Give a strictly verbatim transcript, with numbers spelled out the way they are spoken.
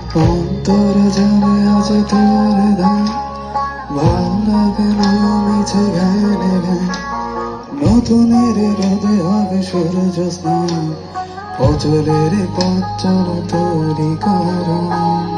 অন্তরে জানে আজ তোর দাম, ভাল লাগে না মিছে গানে গান। নতুনের রোদে হবে সূর্য স্নান, অচলের পথ চলা তোরই কারণ।